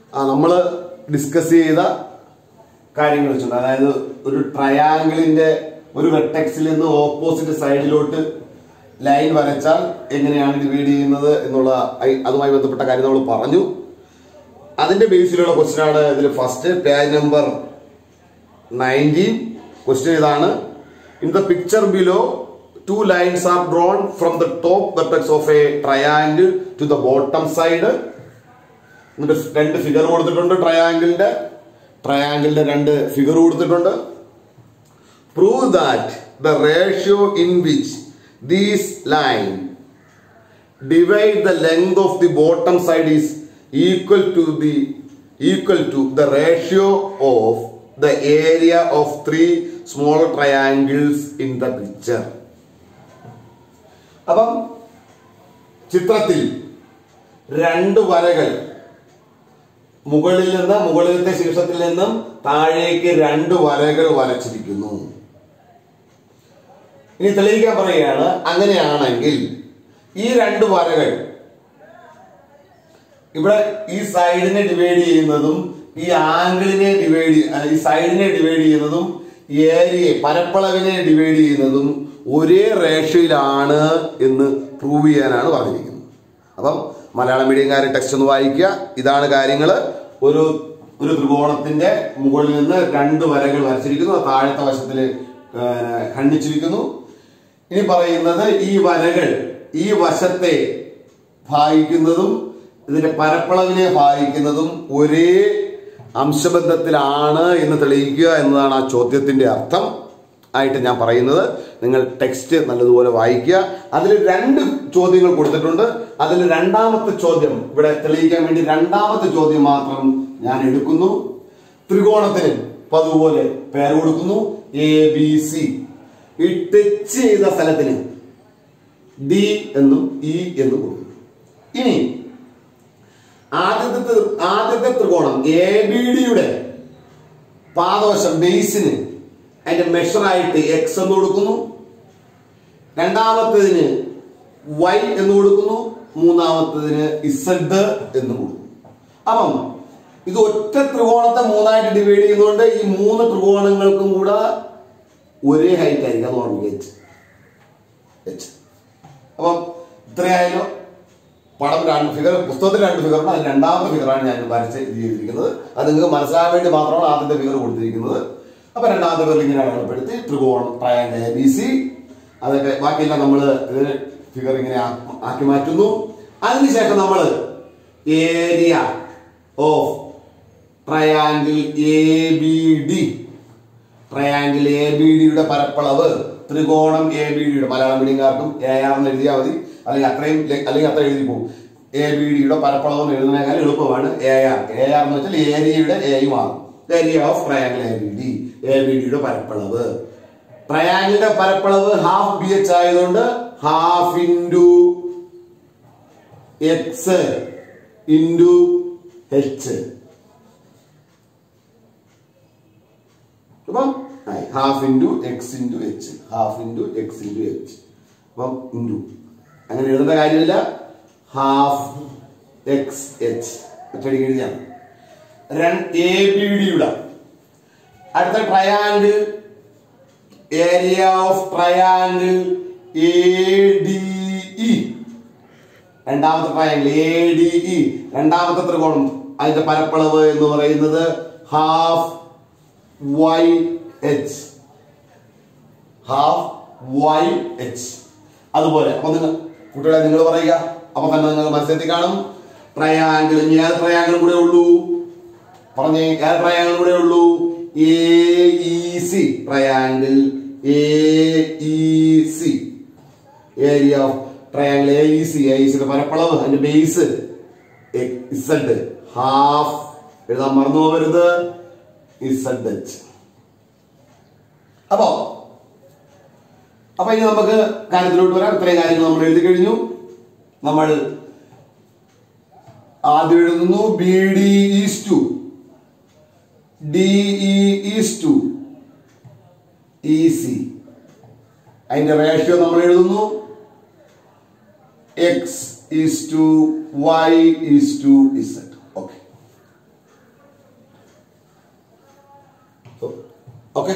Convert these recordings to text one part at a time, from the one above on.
നമ്മൾ ഡിസ്കസ് ചെയ്ത കാര്യങ്ങൾ വെച്ചിട്ടുണ്ട്. അതായത് ഒരു ട്രയാങ്കിളിന്റെ ഒരു വെർട്ടെക്സിൽ നിന്ന് ഓപ്പോസിറ്റ് സൈഡിലോട്ട് ലൈൻ വരച്ചാൽ എങ്ങനെയാണ് ഡിവൈഡ് ചെയ്യുന്നത് എന്നുള്ള അതുമായി ബന്ധപ്പെട്ട കാര്യം നമ്മൾ പറഞ്ഞു. അതിന്റെ ബേസിലുള്ള ക്വസ്റ്റ്യൻ ആണ് ഇതിൽ ഫസ്റ്റ്, പേജ് നമ്പർ 19. ക്വസ്റ്റ്യൻ ഇതാണ്: in the picture below 2 lines are drawn from the top vertex of a triangle to the bottom side. എന്നിട്ട് 2 ഫിഗർ കൊടുത്തിട്ടുണ്ട്. ട്രയാങ്കിളിന്റെ 2 ഫിഗർ കൊടുത്തിട്ടുണ്ട്. Prove that the ratio in which these line divide the length of the bottom side is equal to the ratio of the area of 3 small triangles in the picture. അപ്പം ചിത്രത്തിൽ 2 വരകൾ മുകളിലത്തെ ശീർഷത്തിൽ നിന്നും താഴേക്ക് 2 വരകൾ വരച്ചിരിക്കുന്നു. ഇനി തെളിയിക്കാൻ പറയുകയാണ്, അങ്ങനെയാണെങ്കിൽ ഈ 2 വരകൾ ഇവിടെ ഈ സൈഡിനെ ഡിവൈഡ് ചെയ്യുന്നതും ഈ ആംഗിളിനെ ഈ സൈഡിനെ ഡിവൈഡ് ചെയ്യുന്നതും ഏരിയ പരപ്പളവിനെ ഡിവൈഡ് ചെയ്യുന്നതും ഒരേ റേഷ്യോയിലാണ് എന്ന് പ്രൂവ് ചെയ്യാനാണ് പറഞ്ഞിരിക്കുന്നത്. അപ്പം മലയാളം മീഡിയംകാർ ടെക്സ്റ്റ് ഒന്ന് വായിക്കുക. ഇതാണ് കാര്യങ്ങൾ. ഒരു ത്രികോണത്തിന്റെ മുകളിൽ നിന്ന് 2 വരകൾ വരച്ചിരിക്കുന്നു. താഴത്തെ വശത്തിൽ ഖണ്ഡിച്ചിരിക്കുന്നു. ഇനി പറയുന്നത് ഈ വരകൾ ഈ വശത്തെ ഭാഗിക്കുന്നതും ഇതിന്റെ പരപ്പളവിനെ ഭാഗിക്കുന്നതും ഒരേ അംശബന്ധത്തിലാണ് എന്ന് തെളിയിക്കുക എന്നതാണ് ആ ചോദ്യത്തിന്റെ അർത്ഥം ആയിട്ട് ഞാൻ പറയുന്നത്. നിങ്ങൾ ടെക്സ്റ്റ് നല്ലതുപോലെ വായിക്കുക. അതിൽ 2 ചോദ്യങ്ങൾ കൊടുത്തിട്ടുണ്ട്. അതിൽ രണ്ടാമത്തെ ചോദ്യം ഇവിടെ തെളിയിക്കാൻ വേണ്ടി രണ്ടാമത്തെ ചോദ്യം മാത്രം ഞാൻ എടുക്കുന്നു. ത്രികോണത്തിന് അതുപോലെ പേര് കൊടുക്കുന്നു, ABC. ഈ ടച്ച് ചെയ്ത സ്ഥലത്തിന് D എന്നും E എന്നും കൊടുക്കുന്നു. ഇനി ആദ്യത്തെ ത്രികോണം ABDയുടെ പാദവശം ബേസിന് അതിന്റെ മെഷറായിട്ട് X എന്ന് കൊടുക്കുന്നു. രണ്ടാമത്തതിന് Y എന്ന് കൊടുക്കുന്നു. മൂന്നാമത്തതിന് Z എന്ന് കൊടുക്കുന്നു. അപ്പം ഇത് ഒറ്റ ത്രികോണത്തെ 3ആയിട്ട് ഡിവൈഡ് ചെയ്യുന്നതുകൊണ്ട് ഈ 3 ത്രികോണങ്ങൾക്കും കൂടെ ഒരേ ഹൈറ്റ് ആയിരിക്കും. അത് ഓർമ്മിക്കുക, H. അപ്പം ഇത്രയായാലും പടം 2 ഫിഗർ, പുസ്തകത്തിൽ 2 ഫിഗറുണ്ട്. അതിൽ രണ്ടാമത്തെ ഫിഗറാണ് ഞാൻ വരച്ച് ഇത് ചെയ്തിരിക്കുന്നത്. അത് നിങ്ങൾക്ക് മനസ്സിലാകാൻ വേണ്ടി മാത്രമാണ് ആദ്യത്തെ ഫിഗർ കൊടുത്തിരിക്കുന്നത്. അപ്പൊ രണ്ടാമത്തെ ഫിഗർ ഇങ്ങനെ അടയാളപ്പെടുത്തി ത്രികോണം ട്രയാങ്കിൾ ABC. അതൊക്കെ ബാക്കിയെല്ലാം നമ്മൾ ഇതിന് ഫിഗർ ഇങ്ങനെ ആക്കി മാറ്റുന്നു. അതിനുശേഷം നമ്മൾ ഏരിയ ഓഫ് ട്രയാങ്കിൾ ABDയുടെ പരപ്പളവ്, ത്രികോണം ABDയുടെ, മലയാളം മീഡിയംകാർക്കും AR എന്ന് എഴുതിയാൽ മതി, അല്ലെങ്കിൽ അത്ര എഴുതി പോകും. ABDയുടെ പരപ്പളവ് എന്ന് എഴുതുന്നതിനേക്കാൾ എളുപ്പമാണ് AR എന്ന് വെച്ചാൽ ഏരിയയുടെ A മാറും. ഏരിയ ഓഫ് ട്രയാങ്കിൾ ABDയുടെ പരപ്പളവ്. ട്രയാങ്കിളിന്റെ പരപ്പളവ് ഹാഫ് BH ആയതുകൊണ്ട് half into X into H. അപ്പം half into X into H, half into X into H. അപ്പം ഇൻറ്റു അങ്ങനെ എഴുതേണ്ട കാര്യമില്ല. ഹാഫ് XH ഒറ്റയടിക്ക് എഴുതിയാണ്. ABDയുടെ അടുത്ത triangle area of triangle ADE. രണ്ടാമത്തെ ട്രയാങ്കിൾ ADE, രണ്ടാമത്തെ ത്രികോണം, അതിന്റെ പരപ്പളവ് എന്ന് പറയുന്നത് ഹാഫ് YH, ഹാഫ് YH. അതുപോലെ അപ്പൊ കുട്ടികളെ നിങ്ങൾ പറയുക. അപ്പൊ തന്നെ നിങ്ങൾ മനസ്സിലെത്തി കാണും. ട്രയാങ്കിൾ, ഇനി ഏത് ട്രയാങ്കിളും കൂടെ ഉള്ളൂ പറഞ്ഞേ, ഏത് ട്രയാങ്കിളും കൂടെ ഉള്ളൂ? AEC triangle AEC. Area of triangle AECയുടെ പരപ്പളവ്, അതിന്റെ ബേസ് Z, ഹാഫ് എഴുതാൻ മറന്നു പോകരുത്, ZH. അപ്പൊ ഇനി നമുക്ക് കാര്യത്തിലോട്ട് വരാം. ഇത്രയും കാര്യങ്ങൾ നമ്മൾ എഴുതി കഴിഞ്ഞു. നമ്മൾ ആദ്യം എഴുതുന്നു BD is to DE is to EC. അതിന്റെ റേഷ്യോ നമ്മൾ എഴുതുന്നു X is to Y is to Z. Okay, okay,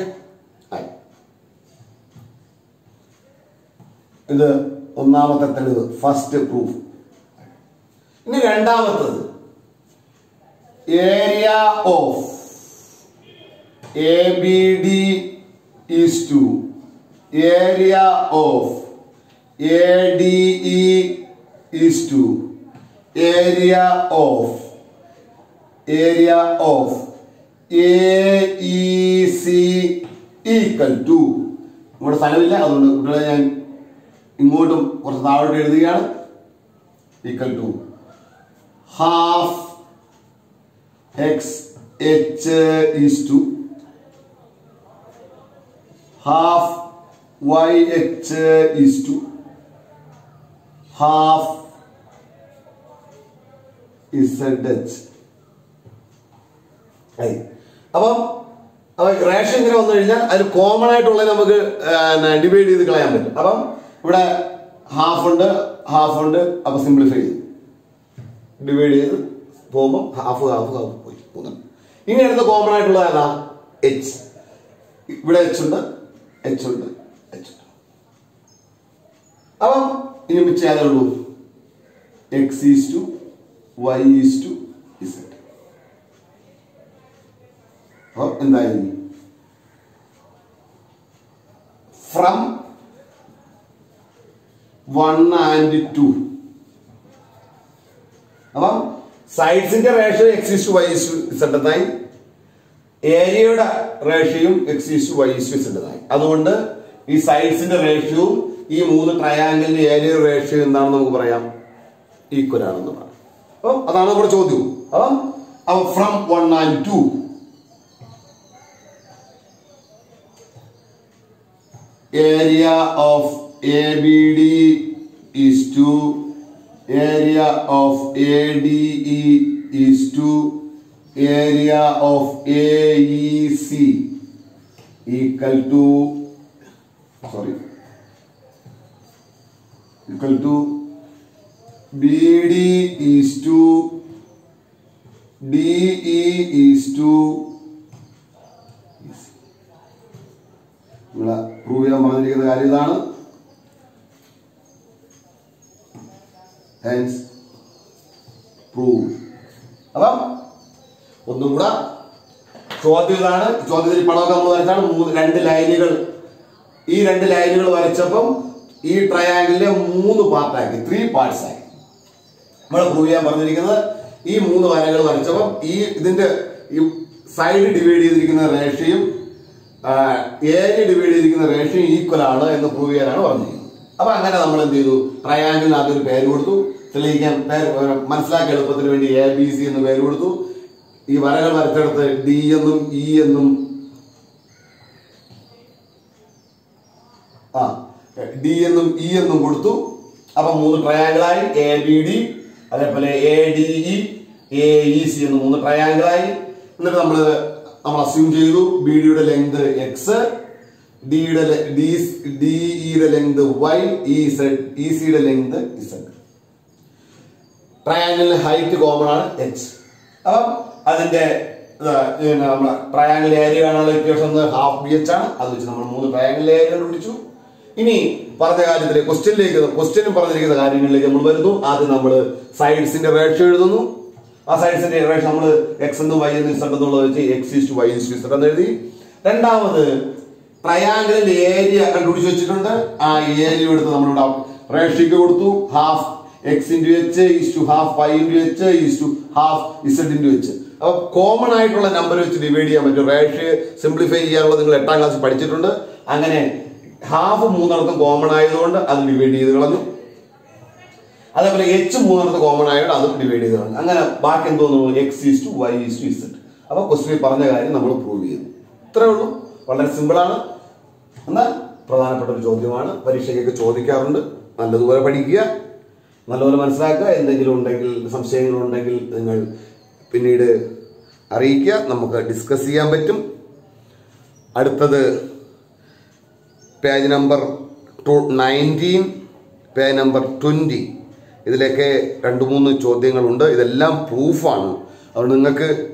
ഇത് ഒന്നാമത്തെ തെളിവ്, ഫസ്റ്റ് പ്രൂഫ്. ഇനി രണ്ടാമത്തത്, area of ABD is to area of ADE is to area of AEC equal to, ഇവിടെ സ്ഥലമില്ല അതുകൊണ്ട് ഇവിടെ ഞാൻ ഇങ്ങോട്ടും കുറച്ച് താഴോട്ട് എഴുതുകയാണ്, equal to half XH is to half YH is to half ZH. അപ്പം റേഷൻ ഇങ്ങനെ വന്നു കഴിഞ്ഞാൽ അതിൽ കോമൺ ആയിട്ടുള്ള നമുക്ക് ഡിവൈഡ് ചെയ്ത് കളയാൻ പറ്റും. അപ്പം ഇവിടെ ഹാഫ് ഉണ്ട്, അപ്പൊ സിംപ്ലിഫൈ ചെയ്തു ഡിവൈഡ് ചെയ്ത് പോകുമ്പോൾ ഹാഫ് പോയി മൂന്നെണ്ണം. ഇനി അടുത്ത കോമൺ ആയിട്ടുള്ള ഏതാ? എച്ച്. ഇവിടെ എച്ച് ഉണ്ട്. അപ്പം ഇനി മിച്ചം ഏതേ ഉള്ളൂ? X is to Y is to Z. അപ്പൊ എന്തായാലും ഫ്രം 1 and 2. അപ്പം സൈഡ്സിന്റെ ratio X is to Y is to Z എന്നായി, ഏരിയയുടെ റേഷ്യോയും X is to Y is to Z എന്നായി. അതുകൊണ്ട് ഈ സൈഡ്സിന്റെ റേഷ്യോയും ഈ മൂന്ന് ട്രയാങ്കിളിന്റെ ഏരിയ റേഷ്യോ എന്താണെന്ന് നമുക്ക് പറയാം, ഈക്വൽ ആണെന്ന് പറയാം. അപ്പം അതാണ് നമ്മുടെ ചോദ്യം. അപ്പം from 1 and 2 area of ABD is to area of ADE is to area of AEC equal to BD is to DE is to നമ്മളെ പ്രൂവ് ചെയ്യാൻ പറഞ്ഞിരിക്കുന്ന കാര്യം ഇതാണ്. Hence prove. അപ്പം ഒന്നും കൂടെ ചോദ്യം ഇതാണ്. ചോദ്യത്തിൽ പടമൊക്കെ നമ്മൾ വരച്ചാണ് 2 ലൈനുകൾ. ഈ 2 ലൈനുകൾ വരച്ചപ്പം ഈ ട്രയാങ്കിളിലെ 3 പാർട്ടാക്കി, 3 പാർട്സ് ആക്കി. നമ്മൾ പ്രൂവ് ചെയ്യാൻ പറഞ്ഞിരിക്കുന്നത് ഈ 3 വരകൾ വരച്ചപ്പം ഇതിന്റെ ഈ സൈഡ് ഡിവൈഡ് ചെയ്തിരിക്കുന്ന റേഷ്യോയും ഏരിയ ഡിവൈഡ് ചെയ്തിരിക്കുന്ന റേഷ്യോ ഈക്വൽ ആണ് എന്ന് പ്രൂവ് ചെയ്യാനാണ് പറഞ്ഞിരിക്കുന്നത്. അപ്പൊ അങ്ങനെ നമ്മൾ എന്ത് ചെയ്തു? ട്രയാങ്കിളിന് അതൊരു പേര് കൊടുത്തു, തെളിയിക്കാൻ മനസ്സിലാക്കിയ എളുപ്പത്തിന് വേണ്ടി ABC എന്ന് പേര് കൊടുത്തു. ഈ വരകൾ വരച്ചെടുത്ത് D എന്നും E എന്നും D എന്നും E എന്നും കൊടുത്തു. അപ്പൊ 3 ട്രയാങ്കിളായി. ABD, അതേപോലെ ADE, AEC എന്ന് 3 ട്രയാങ്കിളായി. എന്നിട്ട് നമ്മൾ അസ്യൂം ചെയ്തു BDയുടെ ലെങ്ത് X, DEയുടെ ലെങ്ത് Y, ECയുടെ ലെങ്ത് Z. ട്രയാങ്കിളിന് ഹൈറ്റ് കോമൺ ആണ് H. അപ്പം അതിന്റെ ട്രയാങ്കിൾ ഏരിയ കാണാനുള്ള ഇക്വേഷൻ ഹാഫ് BH ആണ്. അത് വെച്ച് നമ്മൾ 3 ട്രയാങ്കിൾ ഏരിയ കണ്ടുപിടിച്ചു. ഇനി പറഞ്ഞ കാര്യത്തിലേക്ക് ക്വസ്റ്റ്യനും പറഞ്ഞിരിക്കുന്ന കാര്യങ്ങളിലേക്ക് നമ്മൾ വരുന്നു. ആദ്യം നമ്മൾ സൈഡ്സിന്റെ റേഷ്യോ എഴുതുന്നു. ആ സൈഡ്സിന്റെ റേഷ്യോ നമ്മൾ എക്സ് എന്നും വൈ എന്നും ഇസഡ് എന്നുള്ളത് വെച്ച് X is to Y is to Z എന്ന് എഴുതി. രണ്ടാമത് ട്രയാങ്കിളിന്റെ ഏരിയ കണ്ടുപിടിച്ച് വെച്ചിട്ടുണ്ട്. ആ ഏരിയ എടുത്ത് നമ്മളിവിടെ റേഷ്യോക്ക് കൊടുത്തു. Half X into H is to half Y into H is to half Z into H. അപ്പൊ കോമൺ ആയിട്ടുള്ള നമ്പർ വെച്ച് ഡിവൈഡ് ചെയ്യാൻ പറ്റും. റേഷ്യോ സിംപ്ലിഫൈ ചെയ്യാനുള്ളത് നിങ്ങൾ 8ാം ക്ലാസ്സിൽ പഠിച്ചിട്ടുണ്ട്. അങ്ങനെ ഹാഫ് 3 കോമൺ ആയതുകൊണ്ട് അത് ഡിവൈഡ് ചെയ്ത് കളഞ്ഞു. അതേപോലെ H 3 കോമൺ ആയതുകൊണ്ട് അത് ഡിവൈഡ് ചെയ്ത് കളഞ്ഞു. അങ്ങനെ ബാക്കി എന്തോന്നു? X is to Y is to Z. അപ്പൊ ക്വസ്റ്റ്യൻ പറഞ്ഞ കാര്യം നമ്മൾ പ്രൂവ് ചെയ്തു. ഇത്രേ ഉള്ളൂ. വളരെ സിമ്പിളാണ്, എന്നാൽ പ്രധാനപ്പെട്ട ഒരു ചോദ്യമാണ്. പരീക്ഷയ്ക്കൊക്കെ ചോദിക്കാറുണ്ട്. നല്ലതുപോലെ പഠിക്കുക, നല്ലപോലെ മനസ്സിലാക്കുക. എന്തെങ്കിലും ഉണ്ടെങ്കിൽ, സംശയങ്ങളുണ്ടെങ്കിൽ നിങ്ങൾ പിന്നീട് അറിയിക്കുക. നമുക്ക് ഡിസ്കസ് ചെയ്യാൻ പറ്റും. അടുത്തത് പേജ് നമ്പർ 19, പേജ് നമ്പർ 20. ഇതിലൊക്കെ 2-3 ചോദ്യങ്ങളുണ്ട്. ഇതെല്ലാം പ്രൂഫാണ്. അതുകൊണ്ട് നിങ്ങൾക്ക്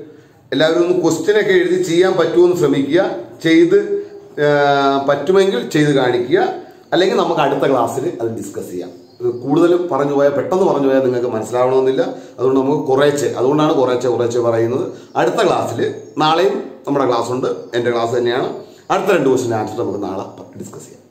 എല്ലാവരും ഒന്ന് ക്വസ്റ്റ്യനൊക്കെ എഴുതി ചെയ്യാൻ പറ്റുമെന്ന് ശ്രമിക്കുക. ചെയ്ത് പറ്റുമെങ്കിൽ ചെയ്ത് കാണിക്കുക. അല്ലെങ്കിൽ നമുക്ക് അടുത്ത ക്ലാസ്സിൽ അത് ഡിസ്കസ് ചെയ്യാം. കൂടുതലും പെട്ടെന്ന് പറഞ്ഞു പോയാൽ നിങ്ങൾക്ക് മനസ്സിലാവണമെന്നില്ല. അതുകൊണ്ട് നമുക്ക് അതുകൊണ്ടാണ് കുറേശ്ശെ പറയുന്നത്. അടുത്ത ക്ലാസ്സിൽ നാളെയും നമ്മുടെ ക്ലാസ് ഉണ്ട്, എൻ്റെ ക്ലാസ് തന്നെയാണ്. അടുത്ത 2 ക്വസ്റ്റ്യൻ ആൻസർ നമുക്ക് നാളെ ഡിസ്കസ് ചെയ്യാം.